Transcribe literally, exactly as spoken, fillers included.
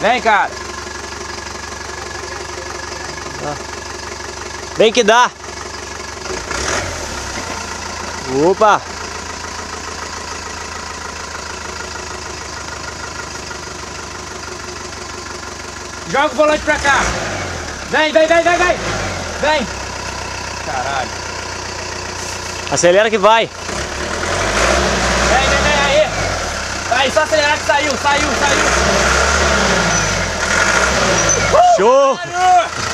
Vem, cara. Vem que dá. Opa. Joga o volante pra cá. Vem, vem, vem, vem, vem. Vem. Caralho. Acelera que vai. Vem, vem, vem, aí. Aí, só acelerar que saiu, saiu, saiu. Show. Caralho!